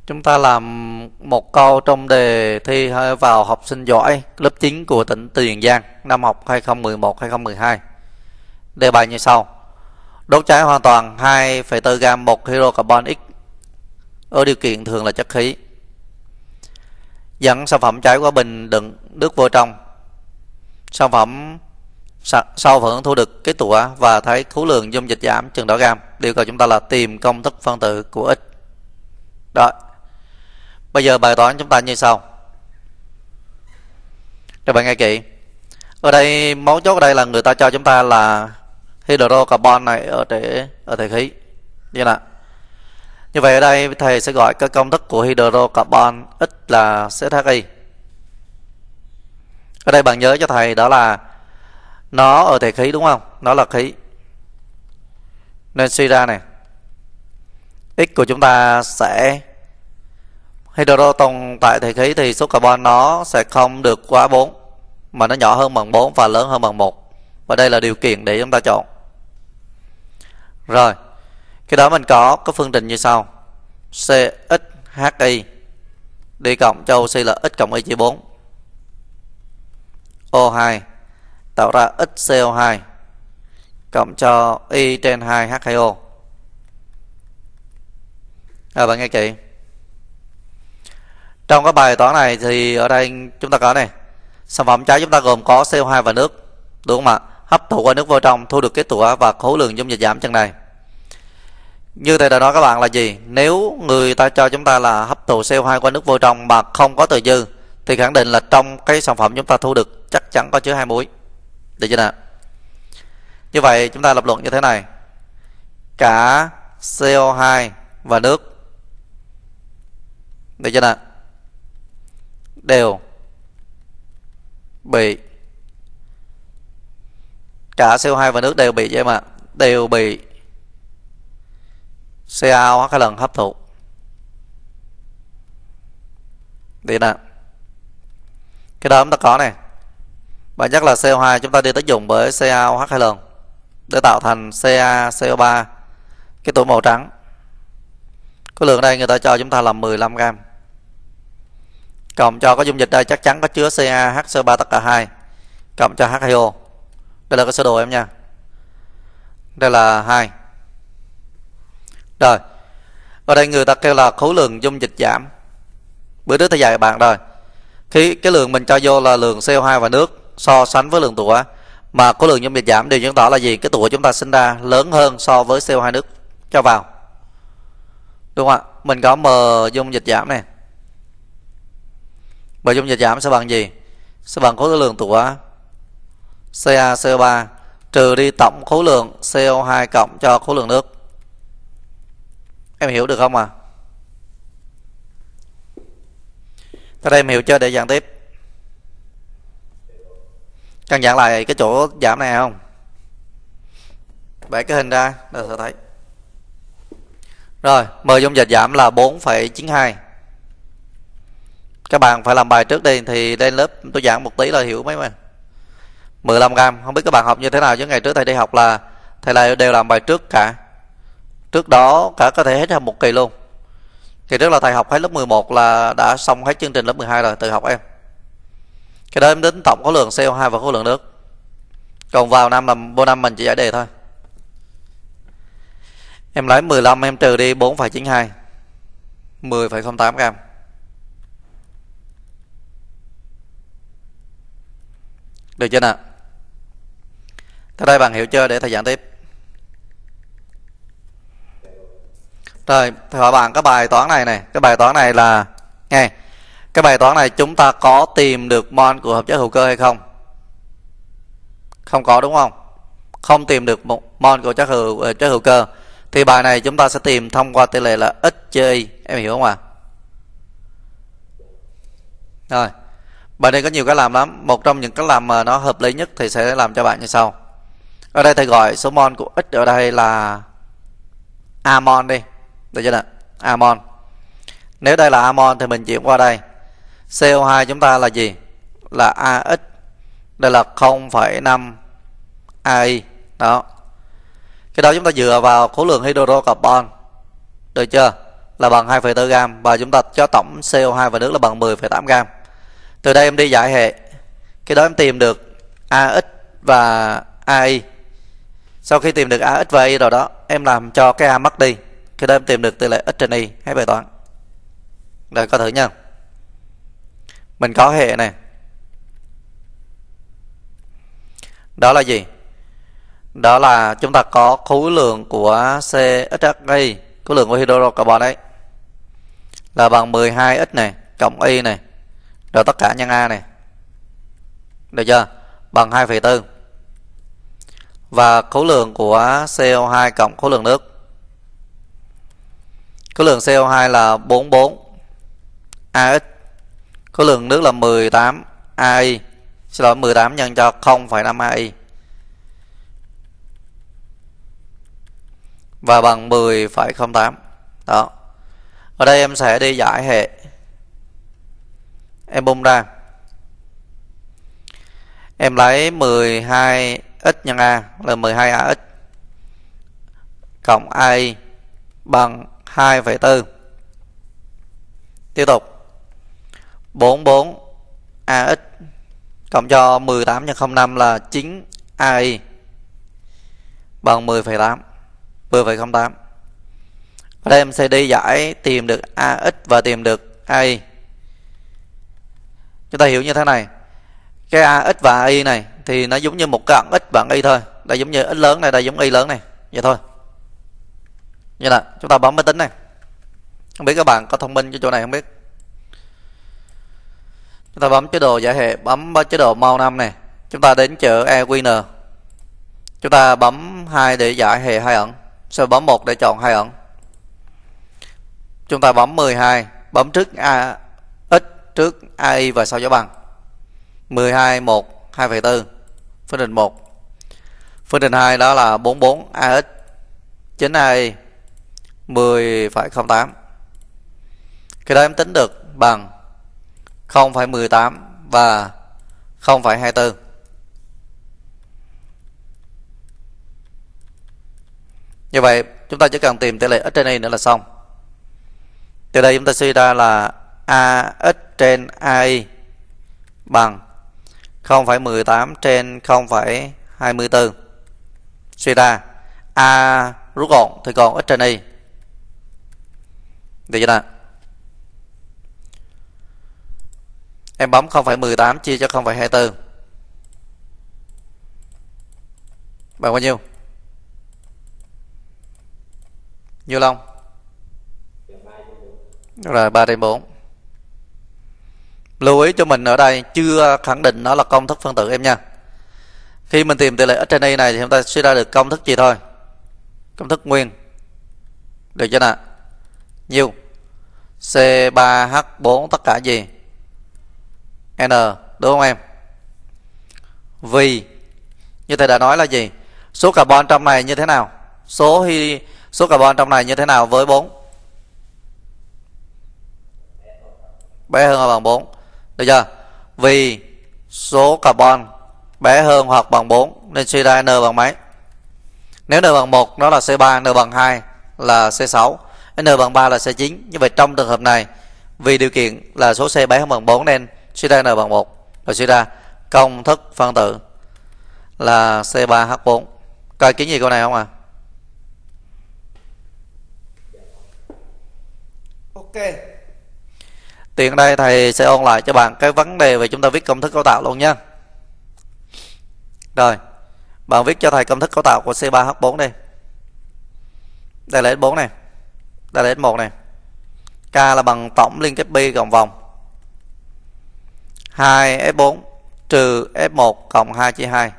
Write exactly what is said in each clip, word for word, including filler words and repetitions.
Chúng ta làm một câu trong đề thi vào học sinh giỏi lớp chín của tỉnh Tiền Giang năm học hai không một một hai không một hai. Đề bài như sau. Đốt cháy hoàn toàn hai phẩy bốn gam một hydrocarbon X ở điều kiện thường là chất khí. Dẫn sản phẩm cháy qua bình đựng nước vô trong. Sản phẩm sau vẫn thu được kết quả và thấy khối lượng dung dịch giảm chừng đó gam. Yêu cầu chúng ta là tìm công thức phân tử của X. Đó. Bây giờ bài toán chúng ta như sau. Các bạn nghe kỹ. Ở đây mấu chốt ở đây là người ta cho chúng ta là hydrocarbon này ở thể ở thể khí. Như là như vậy ở đây thầy sẽ gọi cái công thức của hydrocarbon X là xê hát i. Ở đây bạn nhớ cho thầy đó là nó ở thể khí đúng không? Nó là khí. Nên suy ra này, X của chúng ta sẽ hydro tồn tại thể khí thì số carbon nó sẽ không được quá bốn, mà nó nhỏ hơn bằng bốn và lớn hơn bằng một. Và đây là điều kiện để chúng ta chọn. Rồi, cái đó mình có cái phương trình như sau. xê ích hát i đi cộng cho oxy là X cộng y chia bốn. O hai tạo ra X xê o hai cộng cho y trên hai H hai O. À, bạn nghe kỹ. Trong cái bài toán này thì ở đây chúng ta có này, sản phẩm cháy chúng ta gồm có xê o hai và nước, đúng không ạ? Hấp thụ qua nước vô trong, thu được kết quả và khối lượng dung dịch giảm chân này. Như thầy đã nói các bạn là gì? Nếu người ta cho chúng ta là hấp thụ xê o hai qua nước vô trong mà không có từ dư thì khẳng định là trong cái sản phẩm chúng ta thu được chắc chắn có chứa hai muối. Được chưa nào? Như vậy chúng ta lập luận như thế này. Cả xê o hai và nước, được chưa nào, đều bị cả xê o hai và nước đều bị vậy mà đều bị xê a o hai lần hấp thụ. Đi nào. Cái đó chúng ta có này. Bản chất là xê o hai chúng ta đi tác dụng với xê a o hai lần để tạo thành xê a xê o ba, cái tuổi màu trắng. Cái lượng đây người ta cho chúng ta là mười lăm gam. Cộng cho có dung dịch đây chắc chắn có chứa xê a hát xê o ba tất cả hai, cộng cho H hai O. Đây là cái sơ đồ em nha. Đây là hai. Rồi. Ở đây người ta kêu là khối lượng dung dịch giảm. Bữa trước thầy dạy bạn rồi. Khi cái lượng mình cho vô là lượng xê o hai và nước so sánh với lượng tủa, mà khối lượng dung dịch giảm đều chứng tỏ là gì? Cái tủa chúng ta sinh ra lớn hơn so với xê o hai nước cho vào. Đúng không ạ? Mình có M dung dịch giảm này. M dung dịch giảm sẽ bằng gì? Sẽ bằng khối lượng tủa xê a xê o ba trừ đi tổng khối lượng xê o hai cộng cho khối lượng nước. Em hiểu được không à? Tới đây em hiểu chưa để giảng tiếp? Cần giảng lại cái chỗ giảm này không? Vẽ cái hình ra để sẽ thấy. Rồi, M dung dịch giảm là bốn phẩy chín hai. Các bạn phải làm bài trước đi thì lên lớp tôi giảng một tí là hiểu mấy mà. mười lăm gam, không biết các bạn học như thế nào chứ ngày trước thầy đi học là thầy lại đều làm bài trước cả. Trước đó cả có thể hết học một kỳ luôn. Kỳ trước là thầy học hết lớp mười một là đã xong hết chương trình lớp mười hai rồi, tự học em. Cái đó em đến tổng khối lượng xê o hai và khối lượng nước. Còn vào năm là vô năm mình chỉ giải đề thôi. Em lấy mười lăm em trừ đi bốn phẩy chín hai, mười phẩy không tám gam. Được chưa nào? Tới đây bạn hiểu chưa để thầy giảng tiếp. Rồi, thầy hỏi bạn cái bài toán này này, cái bài toán này là nghe. Cái bài toán này chúng ta có tìm được mol của hợp chất hữu cơ hay không? Không có đúng không? Không tìm được một mol của chất hữu chất hữu cơ thì bài này chúng ta sẽ tìm thông qua tỷ lệ là X chia Y, em hiểu không ạ? À? Rồi. Bài này có nhiều cái làm lắm. Một trong những cái làm mà nó hợp lý nhất thì sẽ làm cho bạn như sau. Ở đây thầy gọi số mol của X ở đây là A mol đi. Được chưa nào? A mol. Nếu đây là A mol thì mình chuyển qua đây. xê o hai chúng ta là gì? Là a ích. Đây là không phẩy năm a i. Đó. Cái đó chúng ta dựa vào khối lượng hydrocarbon. Được chưa? là bằng hai phẩy bốn gam và chúng ta cho tổng xê o hai và nước là bằng mười phẩy tám gam. Từ đây em đi giải hệ, cái đó em tìm được a x và a i. Sau khi tìm được a x và a i rồi đó, em làm cho cái a mất đi, cái đó em tìm được tỷ lệ x trên y hết bài toán. Rồi coi thử nha. Mình có hệ này. Đó là gì? Đó là chúng ta có khối lượng của xê ích hát i, khối lượng của hydrocarbon đấy, là bằng mười hai x này cộng y này, rồi tất cả nhân a này. Được chưa? Bằng hai phẩy bốn. Và khối lượng của xê o hai cộng khối lượng nước. Khối lượng xê o hai là bốn mươi bốn a x, khối lượng nước là mười tám a i. Xin lỗi, mười tám nhân cho không phẩy năm a i. Và bằng mười phẩy không tám. Đó. Ở đây em sẽ đi giải hệ. Em bung ra. Em lấy mười hai x nhân a là mười hai a x cộng a i bằng hai phẩy bốn. Tiếp tục. bốn mươi bốn a x cộng cho mười tám nhân không năm là chín a i bằng mười phẩy tám. mười phẩy không tám. Ở đây em sẽ đi giải tìm được a x và tìm được a i. Chúng ta hiểu như thế này. Cái a x và a i này thì nó giống như một cái ẩn x và ẩn y thôi. Đây giống như x lớn này, đây giống y lớn này. Vậy thôi. Như là chúng ta bấm máy tính này. Không biết các bạn có thông minh cho chỗ này không biết. Chúng ta bấm chế độ giải hệ, bấm chế độ màu năm này. Chúng ta đến chữ e quy en. Chúng ta bấm hai để giải hệ hai ẩn. Sau bấm một để chọn hai ẩn. Chúng ta bấm mười hai, bấm trước a x, trước a i và sau dấu bằng. mười hai, một, hai phẩy bốn. Phương trình một. Phương trình hai đó là bốn mươi bốn a x, chín a i, mười phẩy không tám. Cái đó em tính được bằng không phẩy mười tám và không phẩy hai mươi bốn. Như vậy chúng ta chỉ cần tìm tỷ lệ x trên y nữa là xong. Từ đây chúng ta suy ra là a x trên a i bằng không phẩy mười tám trên không phẩy hai mươi bốn. Suy ra a rút gọn thì còn x trên y. Được chưa nào? Em bấm không phẩy mười tám chia cho không phẩy hai mươi bốn. Bằng bao nhiêu? Nhiêu Long? Rồi ba trên bốn. Lưu ý cho mình ở đây chưa khẳng định nó là công thức phân tử em nha. Khi mình tìm tỷ lệ x trên y này thì chúng ta suy ra được công thức gì thôi? Công thức nguyên. Được chưa nào? Nhiêu? C ba H bốn tất cả gì? N, đúng không em? Vì như thầy đã nói là gì? Số carbon trong này như thế nào? Số hy số carbon trong này như thế nào với bốn? Bé hơn hoặc bằng bốn. Được chưa? Vì số carbon bé hơn hoặc bằng bốn nên suy ra N bằng mấy? Nếu N bằng một nó là C ba, N bằng hai là C sáu, N bằng ba là C chín. Như vậy trong trường hợp này vì điều kiện là số C bé hơn bằng bốn nên suy ra N bằng một. Rồi suy ra công thức phân tử là C ba H bốn. Coi kiến gì câu này không à? Ok. Tiện đây thầy sẽ ôn lại cho bạn cái vấn đề về chúng ta viết công thức cấu tạo luôn nha. Rồi, bạn viết cho thầy công thức cấu tạo của C ba H bốn đi. Đây là S bốn này. Đây là S một này. K là bằng tổng liên kết pi cộng vòng. hai S bốn trừ S một cộng hai chia hai.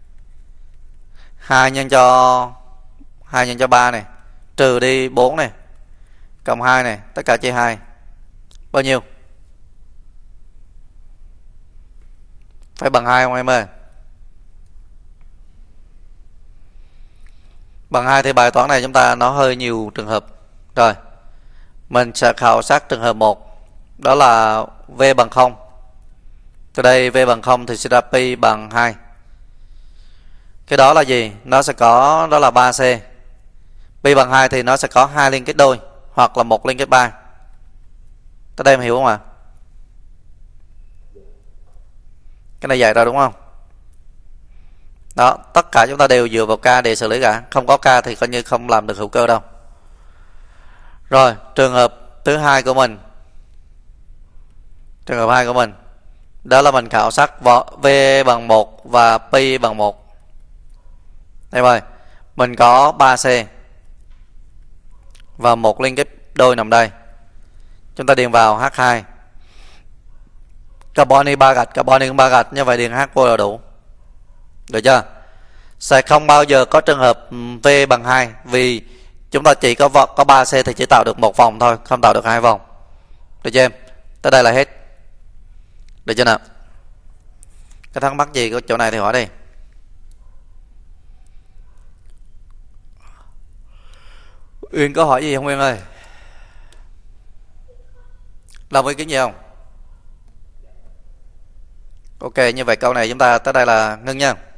hai nhân cho hai nhân cho ba này, trừ đi bốn này, cộng hai này, tất cả chia hai. Bao nhiêu? Phải bằng hai không em ơi? Bằng hai thì bài toán này chúng ta nó hơi nhiều trường hợp. Rồi, mình sẽ khảo sát trường hợp một. Đó là V bằng không. Từ đây V bằng không thì sẽ ra pi bằng hai. Cái đó là gì? Nó sẽ có, đó là ba C. Pi bằng hai thì nó sẽ có hai liên kết đôi. hoặc là một liên kết ba. Tới đây em hiểu không ạ? À? Cái này dạy rồi đúng không? Đó, tất cả chúng ta đều dựa vào K để xử lý cả. Không có K thì coi như không làm được hữu cơ đâu. Rồi, trường hợp thứ hai của mình. Trường hợp hai của mình. Đó là mình khảo sát V bằng một và Pi bằng một. Đây rồi, mình có ba C và một liên kết đôi nằm đây. Chúng ta điền vào H hai. Carboni ba gạch, carboni ba gạch, như vậy điền H vô là đủ. Được chưa? Sẽ không bao giờ có trường hợp V bằng hai, vì chúng ta chỉ có có ba C thì chỉ tạo được một vòng thôi, không tạo được hai vòng. Được chưa em? Tới đây là hết. Được chưa nào? Cái thắc mắc gì của chỗ này thì hỏi đi. Uyên có hỏi gì không Uyên ơi? Làm ý kiến gì không? Ok, như vậy câu này chúng ta tới đây là ngưng nha.